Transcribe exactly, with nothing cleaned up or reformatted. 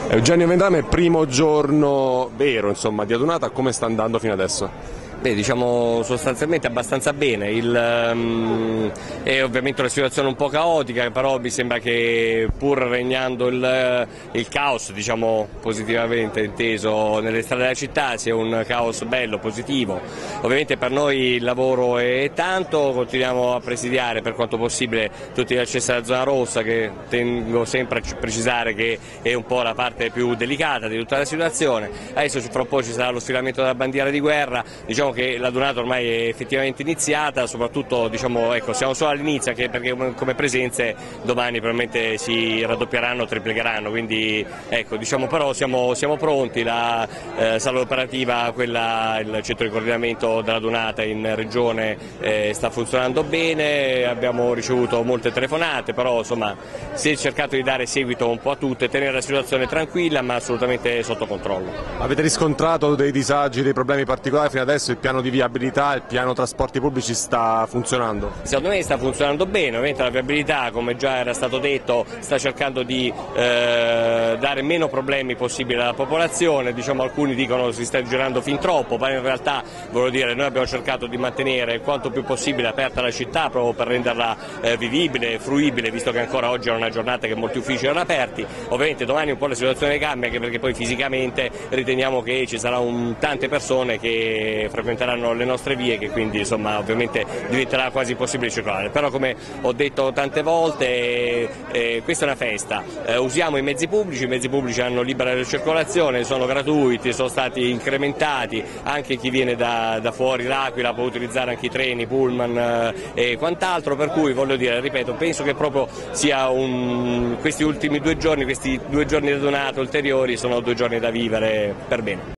Eugenio Vendrame, primo giorno vero insomma, di adunata, come sta andando fino adesso? Beh, diciamo sostanzialmente abbastanza bene, il, um, è ovviamente una situazione un po' caotica, però mi sembra che pur regnando il, il caos, diciamo positivamente inteso, nelle strade della città, sia un caos bello, positivo. Ovviamente per noi il lavoro è tanto, continuiamo a presidiare per quanto possibile tutti gli accessi alla zona rossa, che tengo sempre a precisare che è un po' la parte più delicata di tutta la situazione. Adesso fra un po' ci sarà lo sfilamento della bandiera di guerra, diciamo che l'adunata ormai è effettivamente iniziata, soprattutto diciamo, ecco, siamo solo all'inizio perché come presenze domani probabilmente si raddoppieranno, triplicheranno, quindi ecco, diciamo, però siamo, siamo pronti, la eh, sala operativa, quella, il centro di coordinamento dell'adunata in regione eh, sta funzionando bene, abbiamo ricevuto molte telefonate, però insomma si è cercato di dare seguito un po' a tutte, tenere la situazione tranquilla ma assolutamente sotto controllo. Avete riscontrato dei disagi, dei problemi particolari fino adesso? Il piano di viabilità, il piano trasporti pubblici sta funzionando? Secondo me sta funzionando bene, ovviamente la viabilità, come già era stato detto, sta cercando di eh, dare meno problemi possibili alla popolazione, diciamo, alcuni dicono si sta girando fin troppo, ma in realtà voglio dire, noi abbiamo cercato di mantenere quanto più possibile aperta la città proprio per renderla eh, vivibile, fruibile, visto che ancora oggi è una giornata che molti uffici erano aperti. Ovviamente domani un po' la situazione cambia, anche perché poi fisicamente riteniamo che ci saranno tante persone che frequenteranno le nostre vie, che quindi insomma ovviamente diventerà quasi impossibile circolare, però come ho detto tante volte eh, eh, questa è una festa, eh, usiamo i mezzi pubblici, i mezzi pubblici hanno libera circolazione, sono gratuiti, sono stati incrementati, anche chi viene da, da fuori l'Aquila può utilizzare anche i treni, pullman eh, e quant'altro, per cui voglio dire, ripeto, penso che proprio sia un, questi ultimi due giorni, questi due giorni di adunata ulteriori sono due giorni da vivere per bene.